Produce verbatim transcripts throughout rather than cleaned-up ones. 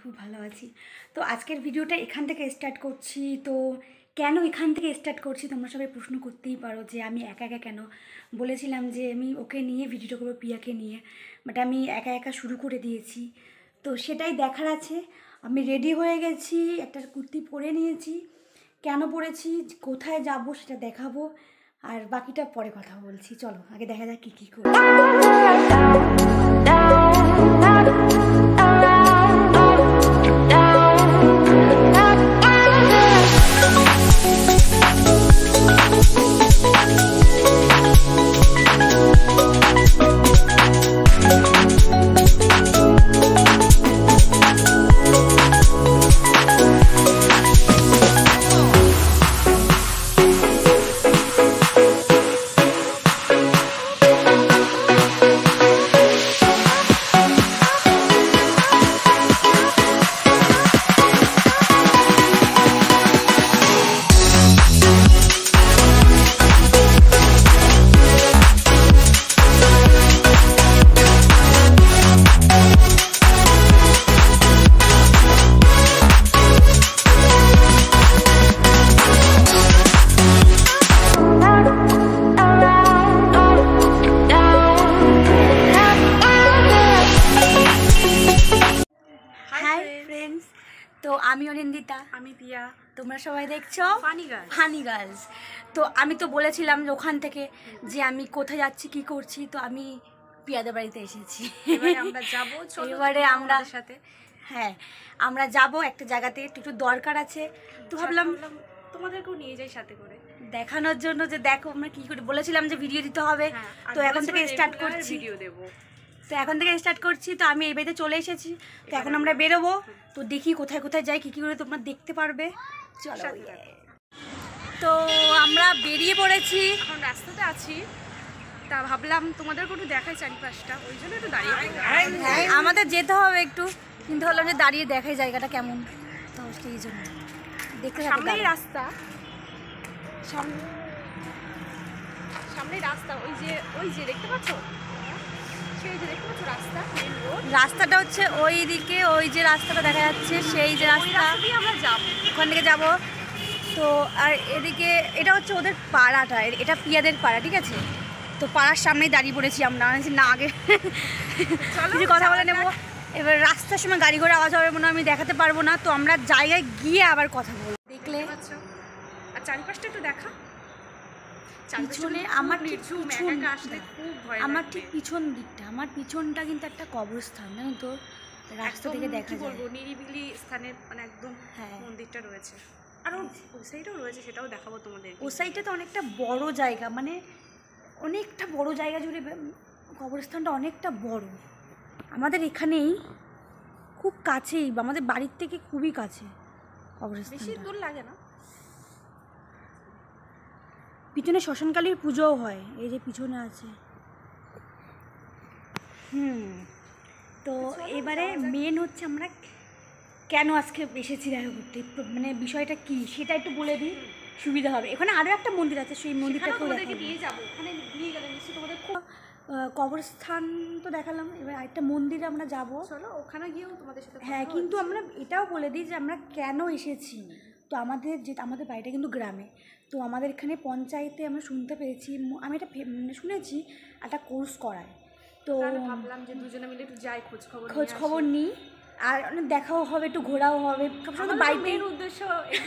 খুব ভালো আছি। তো আজকের ভিডিওটা এখান থেকে স্টার্ট করছি। তো কেন এখান থেকে স্টার্ট করছি তোমরা সবাই প্রশ্ন করতেই পারো যে আমি একা একা কেন। বলেছিলাম যে আমি ওকে নিয়ে ভিডিওটা করবো, পিয়াকে নিয়ে, বাট আমি একা একা শুরু করে দিয়েছি। তো সেটাই দেখার আছে। আমি রেডি হয়ে গেছি, একটা কুর্তি পরে নিয়েছি। কেন পরেছি, কোথায় যাব সেটা দেখাবো, আর বাকিটা পরে কথা বলছি। চলো আগে দেখা যাক কী কী করি। তো আমি অনিন্দিতা, আমি পিয়া, তোমরা সবাই দেখছো ফানি গার্লস ফানি গার্লস তো আমি তো বলেছিলাম যে ওখান থেকে যে আমি কোথায় যাচ্ছি কি করছি। তো আমি পিয়াদের বাড়িতে এসেছি। এবারে আমরা যাব, এবারে আমরা সাথে হ্যাঁ আমরা যাব একটা জায়গাতে, একটু দরকার আছে। তো ভাবলাম তোমাদেরকেও নিয়ে যাই সাথে করে, দেখানোর জন্য যে দেখো আমরা কি করে। বলেছিলাম যে ভিডিও দিতে হবে, তো এখন থেকে স্টার্ট করছি ভিডিও দেবো। তো এখন থেকে স্টার্ট করছি। তো আমি এই বাড়িতে চলে এসেছি। তো এখন আমরা বেরোবো। তো দেখি কোথায় কোথায় যাই, কী কী করে তোমরা দেখতে পারবে। চলো। তো আমরা বেরিয়ে পড়েছি, এখন রাস্তাতে আছি। তা ভাবলাম তোমাদেরকে একটু দেখাই চারিপাশটা, ওই জন্য একটু দাঁড়িয়ে। আমাদের যেতে হবে একটু, কিন্তু হলাম যে দাঁড়িয়ে দেখাই জায়গাটা কেমন। তো সেই জন্য দেখতে সামনেই রাস্তা, সামনে সামনেই রাস্তা। ওই যে ওই যে দেখতে পাচ্ছ, রাস্তাটা হচ্ছে ওই দিকে, ওই যে রাস্তাটা দেখা যাচ্ছে সেই যে রাস্তা, আমরা যাব, ওখান থেকে যাব। তো আর এদিকে এটা হচ্ছে ওদের পাড়াটা, এটা পিয়াদের পাড়া, ঠিক আছে। তো পাড়ার সামনেই দাঁড়িয়ে পড়েছি আমরা, না আগে কিছু কথা বলে নেবো। এবার রাস্তার সময় গাড়ি ঘোড়া আওয়াজ হবে মনে হয়, আমি দেখাতে পারবো না। তো আমরা জায়গায় গিয়ে আবার কথা বলবো। দেখলে আর চারিপাশটা একটু দেখা। পিছনে আমার ঠিক আমার ঠিক পিছন দিকটা, আমার পিছনটা কিন্তু একটা কবরস্থান, জানো তো, রাস্তা থেকে দেখা যায়। বলবো নিরিবিলি স্থানে, মানে একদম হ্যাঁ মন্দিরটা রয়েছে। আর ওই সাইডেও রয়েছে, সেটাও দেখাবো তোমাদের। ওই সাইডটা তো অনেকটা বড় জায়গা, মানে অনেকটা বড় জায়গা জুড়ে কবরস্থানটা অনেকটা বড়। আমাদের এখানেই খুব কাছেই, আমাদের বাড়ির থেকে খুবই কাছে কবরস্থান, বেশি দূর লাগে না। পিছনে শ্মশানকালীর পুজোও হয়, এই যে পিছনে আছে। হুম তো এবারে মেন হচ্ছে আমরা কেন আজকে এসেছি দেখা করতে, মানে বিষয়টা কি সেটা একটু বলে দিই, সুবিধা হবে। এখানে আরও একটা মন্দির আছে, সেই মন্দিরটাকে নিয়ে যাবো। ওখানে নিয়ে গেলে নিশ্চয়ই তোমাদের খুব কবরস্থান তো দেখালাম, এবার আরেকটা মন্দিরে আমরা যাব। চলো ওখানে গিয়েও তোমাদের সাথে। হ্যাঁ, কিন্তু আমরা এটাও বলে দিই যে আমরা কেন এসেছি। তো আমাদের যে আমাদের বাড়িটা কিন্তু গ্রামে। তো আমাদের এখানে পঞ্চায়েতে আমরা শুনতে পেয়েছি, আমি এটা শুনেছি একটা কোর্স করায়। তো ভাবলাম যে দুজনে মিলে একটু যাই, খোঁজ খবর খোঁজ খবর নিই, আর অনেক দেখাও হবে, একটু ঘোরাও হবে। বাড়ির উদ্দেশ্য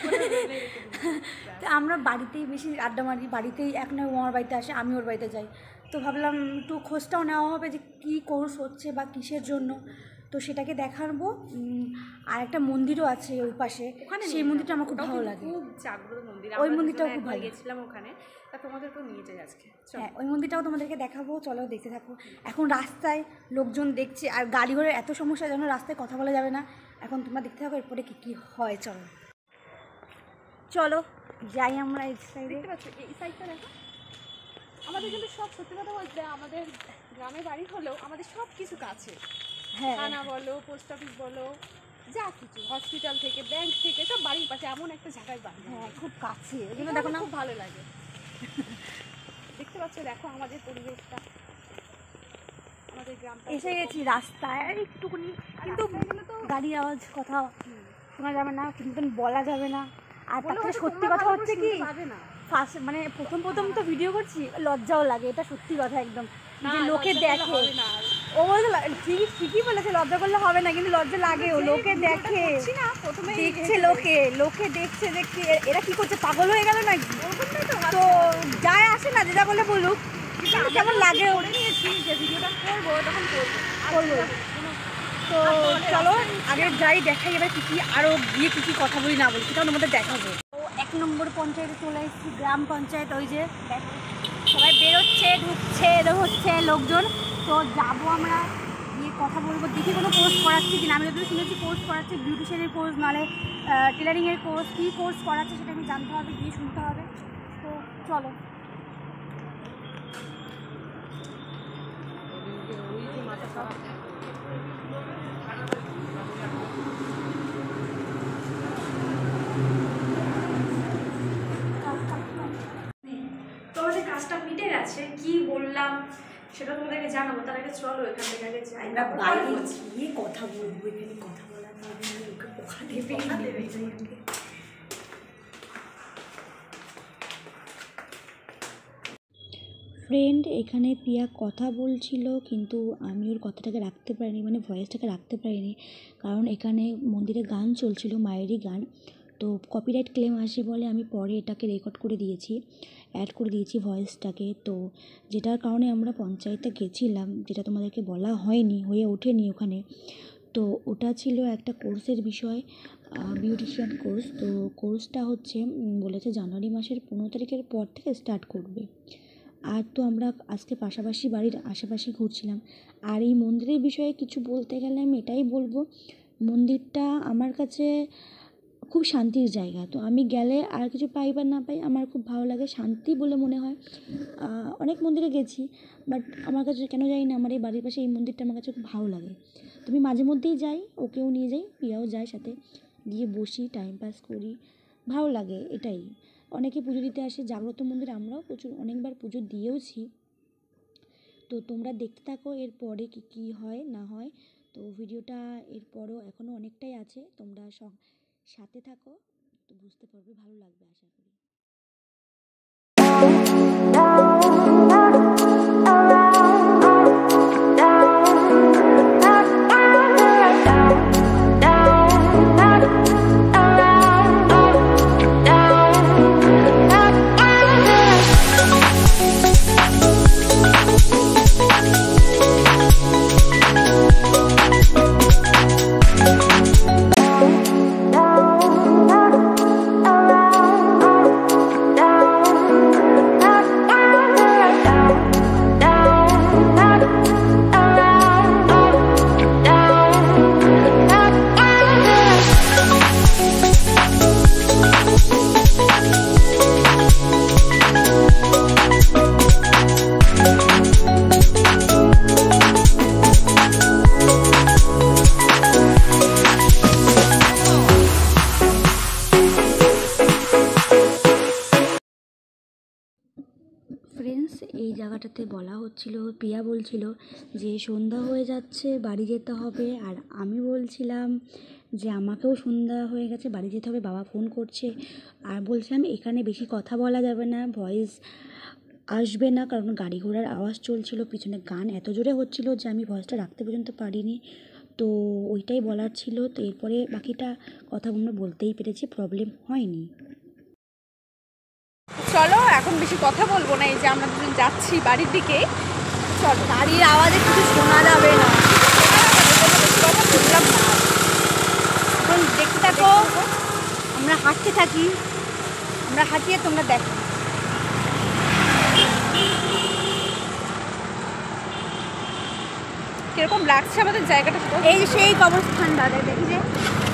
তো আমরা বাড়িতেই বেশি আড্ডা মারি, বাড়িতেই এক নয় আমার বাড়িতে আসে, আমি ওর বাড়িতে যাই। তো ভাবলাম একটু খোঁজটাও নেওয়া হবে যে কী কোর্স হচ্ছে বা কিসের জন্য। তো সেটাকে দেখাবো। আর একটা মন্দিরও আছে ওই পাশে, সেই মন্দিরটা আমার খুব ভালো লাগে, খুব জাগ্রত মন্দির। ওই মন্দিরটাও খুব ভালো গেছিলাম ওখানে, তা তোমাদেরকেও নিয়ে যাই আজকে। হ্যাঁ, ওই মন্দিরটাও তোমাদেরকে দেখাবো, চলো দেখতে থাকো। এখন রাস্তায় লোকজন দেখছে, আর গাড়ি ঘোড়ার এত সমস্যা যেন রাস্তায় কথা বলা যাবে না। এখন তোমরা দেখতে থাকো এরপরে কী কী হয়। চলো চলো যাই আমরা এই সাইডে। দেখতে পাচ্ছ এই সাইডটা দেখো, আমাদের কিন্তু সব, সত্যি কথা বলতে আমাদের গ্রামে বাড়ি হলেও আমাদের সব কিছু কাছে। হ্যাঁ, থানা বলো, পোস্ট অফিস বলো, যা কিছু, হসপিটাল থেকে, ব্যাংক থেকে, সব বাড়ির পাশে এমন একটা জায়গায় বাড়ি। হ্যাঁ, খুব কাছে, ওই জন্য দেখো না, খুব ভালো লাগে। দেখতে পাচ্ছ, দেখো আমাদের পরিবেশটা, আমাদের আমাদের গ্রামটা এসে গেছি রাস্তায় আর একটুখানি, কিন্তু গাড়ির আওয়াজ কথা শোনা যাবে না, কিন্তু বলা যাবে না। আর তারপরে সত্যি কথা হচ্ছে কি, ফার্স্ট মানে প্রথম প্রথম তো ভিডিও করছি, লজ্জাও লাগে, এটা সত্যি কথা একদম, যে লোকে দেখে। ও বলতে ঠিকই ঠিকই বলেছে, লজ্জা করলে হবে না, কিন্তু লজ্জা লাগেও, লোকে দেখে, দেখছে লোকে, লোকে দেখছে যে কি এরা কি করছে, পাগল হয়ে গেল নাকি। তো যায় আসে না, যে যা বলে বলুক, কেমন লাগে নিয়েছি যে ভিডিওটা করবো, তখন করবো করবো তো চলো আগে যাই, দেখাই এবার কী কী আরও গিয়ে কী কী কথা বলি না বলি, সেটাও আমাদের দেখাবো। তো এক নম্বর পঞ্চায়েতে চলে এসেছি, গ্রাম পঞ্চায়েত। ওই যে দেখো সবাই বেরোচ্ছে, ঢুকছে, এরকম হচ্ছে লোকজন। তো যাবো আমরা, গিয়ে কথা বলবো, দেখি কোনো কোর্স করাচ্ছে কিনা। আমি যদি শুনেছি কোর্স করাচ্ছে, বিউটিশিয়ানের কোর্স, নাহলে টেলারিংয়ের কোর্স, কী কোর্স করাচ্ছে সেটা আমি জানতে হবে, গিয়ে শুনতে হবে। তো চলো। তোমাদের কাজটা মিটে গেছে, কি বললাম সেটা তোমাদেরকে জানাবো, তার আগে চলো এখান থেকে আগে যাই, আমরা বাইরে গিয়ে কথা বলবো। এখানে কথা বলার ওখানে দেবে ফ্রেন্ড। এখানে পিয়া কথা বলছিল, কিন্তু আমি ওর কথাটাকে রাখতে পারিনি, মানে ভয়েসটাকে রাখতে পারিনি, কারণ এখানে মন্দিরে গান চলছিল, মায়েরই গান। তো কপিরাইট ক্লেম আসে বলে আমি পরে এটাকে রেকর্ড করে দিয়েছি, অ্যাড করে দিয়েছি ভয়েসটাকে। তো যেটার কারণে আমরা পঞ্চায়েতে গেছিলাম, যেটা তোমাদেরকে বলা হয়নি, হয়ে ওঠেনি ওখানে। তো ওটা ছিল একটা কোর্সের বিষয়, বিউটিশিয়ান কোর্স। তো কোর্সটা হচ্ছে বলেছে জানুয়ারি মাসের পনেরো তারিখের পর থেকে স্টার্ট করবে। আর তো আমরা আজকে পাশাপাশি বাড়ির আশেপাশে ঘুরছিলাম। আর এই মন্দিরের বিষয়ে কিছু বলতে গেলে আমি এটাই বলবো, মন্দিরটা আমার কাছে খুব শান্তির জায়গা। তো আমি গেলে আর কিছু পাই বা না পাই, আমার খুব ভালো লাগে, শান্তি বলে মনে হয়। অনেক মন্দিরে গেছি, বাট আমার কাছে কেন জানি না, আমার এই বাড়ির পাশে এই মন্দিরটা আমার কাছে খুব ভালো লাগে। তো আমি মাঝে মধ্যেই যাই, ওকেও নিয়ে যাই, প্রিয়াও যায় সাথে, গিয়ে বসি, টাইম পাস করি, ভালো লাগে এটাই। অনেকে পুজো দিতে আসে জাগ্রত মন্দিরে, আমরাও প্রচুর অনেকবার পুজো দিয়েওছি। তো তোমরা দেখতে থাকো এরপরে কী কী হয় না হয়। তো ভিডিওটা এরপরও এখনও অনেকটাই আছে, তোমরা সব সাথে থাকো, তো বুঝতে পারবে, ভালো লাগবে আশা করি। ফ্রেন্ডস, এই জায়গাটাতে বলা হচ্ছিল, প্রিয়া বলছিল যে সন্ধ্যা হয়ে যাচ্ছে, বাড়ি যেতে হবে। আর আমি বলছিলাম যে আমাকেও সন্ধ্যা হয়ে গেছে, বাড়ি যেতে হবে, বাবা ফোন করছে। আর বলছিলাম এখানে বেশি কথা বলা যাবে না, ভয়েস আসবে না, কারণ গাড়ি ঘোড়ার আওয়াজ চলছিল, পিছনে গান এত জোরে হচ্ছিল যে আমি ভয়েসটা রাখতে পর্যন্ত পারিনি। তো ওইটাই বলার ছিল। তো এরপরে বাকিটা কথা আমরা বলতেই পেরেছি, প্রবলেম হয়নি। চলো এখন বেশি কথা বলবো না, এই যে আমরা দুজন যাচ্ছি বাড়ির দিকে। চলো, গাড়ির আওয়াজে কিছু শোনা যাবে না, কথা বললাম না। এখন দেখতে থাকো, আমরা হাঁটতে থাকি, আমরা হাঁটিয়ে তোমরা দেখো। কিরকম লাগছে আমাদের জায়গাটা, এই যে সেই কবরস্থানটা দেখি, যে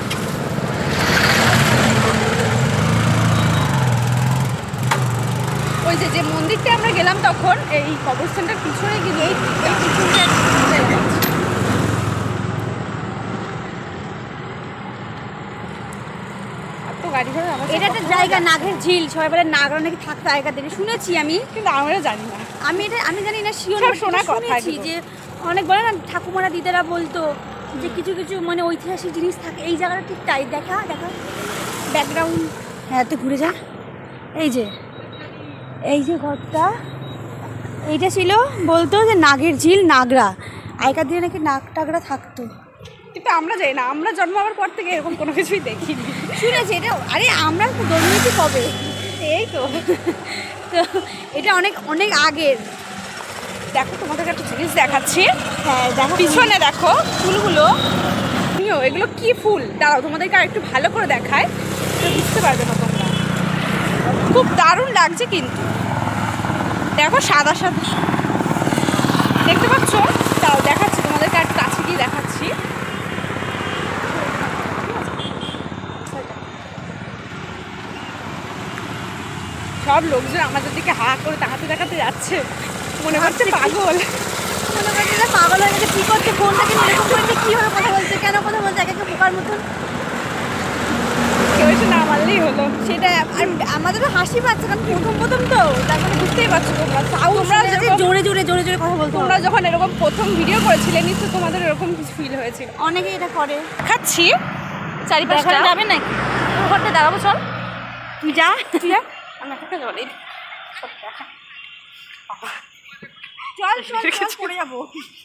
ওই যে যে মন্দিরটা আমরা গেলাম তখন এই কবরস্থানটার পিছনে গিয়ে এই তো গাড়ি ঘোড়া, এটা একটা জায়গা, নাগের ঝিল, সবাই বলে নাগরা নাকি থাকতে জায়গা দেবে, শুনেছি আমি, কিন্তু আমরা জানি না। আমি এটা আমি জানি না শিওর, শোনা কথা শুনেছি যে অনেক বলে না ঠাকুমারা দিদারা বলতো যে কিছু কিছু মানে ঐতিহাসিক জিনিস থাকে, এই জায়গাটা ঠিক তাই। দেখা দেখা ব্যাকগ্রাউন্ড, হ্যাঁ তো ঘুরে যা। এই যে এই যে ঘরটা, এইটা ছিল বলতো যে নাগের ঝিল, নাগরা আগেকার দিনে নাকি নাগ টাগরা থাকতো, কিন্তু আমরা যাই না, আমরা জন্ম হওয়ার পর থেকে এরকম কোনো কিছুই দেখিনি। শুনেছি এটা। আরে আমরা তো জন্মেছি কবে, এই তো তো এটা অনেক অনেক আগের। দেখো তোমাদেরকে একটা জিনিস দেখাচ্ছি, হ্যাঁ দেখো পিছনে দেখো ফুলগুলো, নিও এগুলো কি ফুল, দাঁড়াও তোমাদেরকে আর একটু ভালো করে দেখায়, তো বুঝতে পারবে না তোমরা। খুব দারুণ লাগছে কিন্তু, দেখো সাদা সাদা দেখতে পাচ্ছ, তাও দেখাচ্ছি তোমাদেরকে আর কাছে গিয়ে দেখাচ্ছি। সব লোকজন আমাদের দিকে হা করে তাকাতে দেখাতে যাচ্ছে, মনে হচ্ছে পাগল। মনে করছে যে পাগল হয়ে গেছে, কী করছে ফোনটাকে নিয়ে এরকম করে কীভাবে কথা বলছে, কেন কথা বলছে এক একটা বোকার মতন, কেউ এসে না মারলেই হলো। সেটা। আর আমাদেরও হাসি পাচ্ছে কারণ প্রথম প্রথম তো, তার মানে বুঝতেই পারছো তোমরা, তাও তোমরা তোমরা যাতে যেরকম- জোরে জোরে জোরে জোরে কথা বলতো, তোমরা যখন এরকম প্রথম ভিডিও করেছিলে নিশ্চয়ই তোমাদের এরকম কিছু ফিল হয়েছিল। অনেকে এটা করে। খাচ্ছি চারিপাশটা দেখানো যাবে নাকি? ঘরটা দাঁড়াবো, চল তুই যা তুই যা, আমি একটা জল এই সব দেখা। চল চল চল পড়ে যাবো।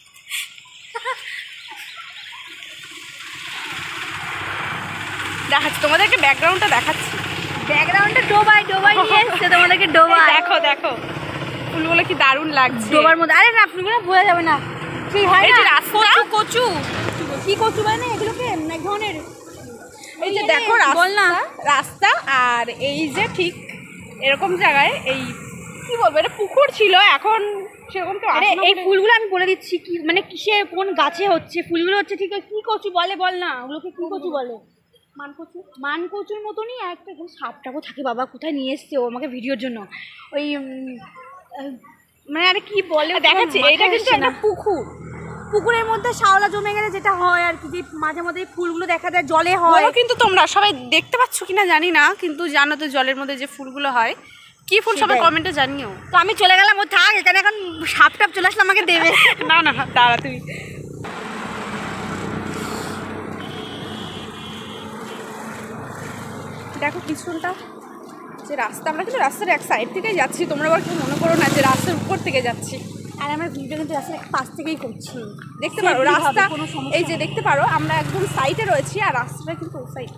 দেখাচ্ছি তোমাদেরকে, ব্যাকগ্রাউন্ডটা দেখাচ্ছি। ব্যাকগ্রাউন্ডে ডোবাই ডোবাই নিয়ে এসছে তোমাদেরকে, এই ডোবাই দেখো দেখো ফুলগুলো কি দারুণ লাগছে। ডোবার মধ্যে। আরে না ফুলগুলো বোঝা যাবে না, সেই হয় এই না যে রাস্তা, কচু কি কচু মানে এগুলোকে এক ধরনের। এই যে এই দেখো রে, বল না। রাস্তা রাস্তা আর এই যে ঠিক এরকম জায়গায় এই কি বলবো, এটা পুকুর ছিল, এখন সেরকম তো আরে আসে না এই বলে- ফুলগুলো আমি বলে দিচ্ছি কি মানে কিসে কোন গাছে হচ্ছে ফুলগুলো হচ্ছে, ঠিক আছে কি কচু বলে বল না, ওগুলোকে কি কচু বলে? মানকচু। মানকচুর মতনই আর একটা এখানে সাপটাও থাকে, বাবা কোথায় নিয়ে এসছে ও আমাকে ভিডিওর জন্য, ওই উম, আহ, মানে আরে কি বলে দেখাচ্ছি, মাথায় এটা কিন্তু আসছে একটা না। পুকুর। পুকুরের মধ্যে শ্যাওলা জমে গেলে যেটা হয় আর কি, যে মাঝে মাঝে এই ফুলগুলো দেখা যায় জলে হয়। বলো কিন্তু তোমরা সবাই দেখতে পাচ্ছ কিনা জানি না, কিন্তু জানো তো জলের মধ্যে যে ফুলগুলো হয় কি ফুল, সবাই সেটাই। কমেন্টে জানিও। তো আমি চলে গেলাম, ও থাক এখানে, এখন সাপ টাপ চলে আসলে আমাকে দেবে। না না দাঁড়া তুই, দেখো পিছনটা যে রাস্তা, আমরা কিন্তু রাস্তার এক সাইড থেকেই যাচ্ছি, তোমরা আবার কেউ মনে করো না যে রাস্তার উপর থেকে যাচ্ছি। আর আমরা ভিডিও কিন্তু রাস্তার পাশ থেকেই করছি, দেখতে পারো Safely ভাবে, রাস্তা, কোনো সমস্যা এই যে দেখতে পারো আমরা একদম সাইডে রয়েছি আর রাস্তাটা কিন্তু ও সাইড।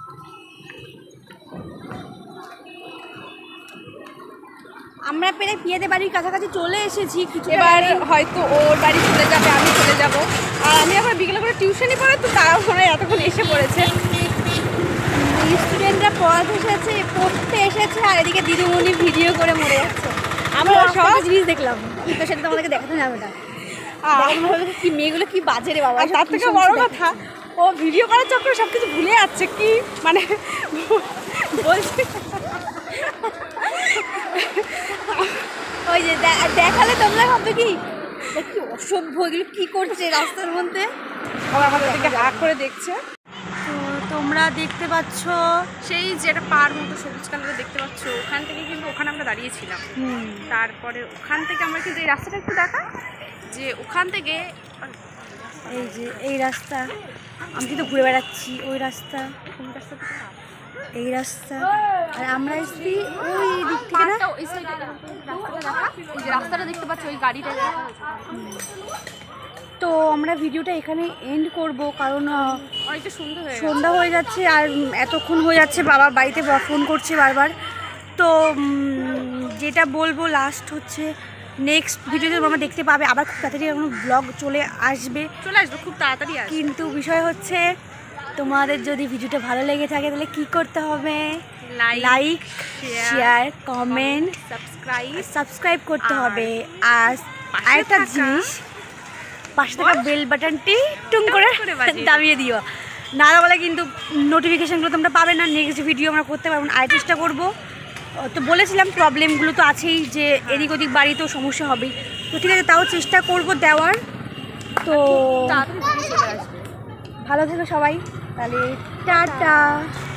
আমরা প্রায় পিয়াদের বাড়ির কাছাকাছি চলে এসেছি কিছু। এবার হয়তো ওর বাড়ি চলে যাবে, আমি চলে যাব, আর আমি আবার বিকেলে করে টিউশনই পড়ে, তো তারাও মনে হয় এতক্ষণ এসে পড়েছে। স্টুডেন্টরা পড়াতে এসেছে, পড়তে এসেছে, আর এদিকে দিদিমণি ভিডিও করে মরে যাচ্ছে। আমরা তো সব সব- জিনিস দেখলাম, কিন্তু সেটা তোমাদেরকে দেখাতে যাবে না। আর দেখানো হবে কি মেয়েগুলো কি বাজে রে বাবা, আর এসব তার কি থেকে সমস্যা বড় দেখাচ্ছে। কথা, ও ভিডিও করার চক্করে সব কিছু ভুলে যাচ্ছে, কি মানে বলছি ওই যে দে- দেখালে তোমরা ভাববে কি এ কি অসভ্য, এগুলো কি করছে রাস্তার মধ্যে। ও আমাদের দিকে হাঁ করে দেখছে। তো তোমরা দেখতে পাচ্ছ, সেই যে একটা পার মতো সবুজ কালারের দেখতে পাচ্ছ, ওখান থেকে কিন্তু ওখানে আমরা দাঁড়িয়েছিলাম। হুম তারপরে ওখান থেকে আমরা কিন্তু এই রাস্তাটা একটু দেখা, যে ওখান থেকে এই যে এই রাস্তা, আমি কিন্তু ঘুরে বেড়াচ্ছি, ওই রাস্তা, কোন রাস্তা থেকে না? এই রাস্তা, আর আমরা এসছি ওই দিক থেকে না। পাড়টা ওই সাইডে রাস্তাটা দেখা, এই যে রাস্তাটা দেখতে পাচ্ছ, ওই গাড়িটা দেখা হয়েছে। তো আমরা ভিডিওটা এখানে এন্ড করব, কারণ আহ, অনেকটা সুন্দর হয়ে গেছে। সন্ধ্যা হয়ে যাচ্ছে আর উম, এতক্ষণ হয়ে যাচ্ছে, বাবা বাড়িতে ফোন করছে বারবার। তো উম, যেটা বলবো লাস্ট হচ্ছে, নেক্সট ভিডিওতে তোমরা দেখতে পাবে আবার খুব তাড়াতাড়ি কোনো ব্লগ চলে আসবে, চলে আসবে খুব তাড়াতাড়ি আসবে। কিন্তু বিষয় হচ্ছে তোমাদের যদি ভিডিওটা ভালো লেগে থাকে তাহলে কি করতে হবে, like share comment subscribe subscribe করতে আর হবে। আর পাশে আরেকটা থাকা- জিনিস, পাশে থাকা বেল বাটনটি টুং করে করে বাজিয়ে দাবিয়ে দিও, না বলে কিন্তু নোটিফিকেশানগুলো তোমরা পাবে না, নেক্সট ভিডিও আমরা করতে পারবো না। আর চেষ্টা করবো, তো বলেছিলাম প্রবলেমগুলো তো আছেই, যে এদিক ওদিক বাড়িতেও সমস্যা হবেই, তো ঠিক আছে তাও চেষ্টা করব দেওয়ার। তো তাড়াতাড়ি চলে আসবে। ভালো থেকো সবাই, তাহলে টাটা।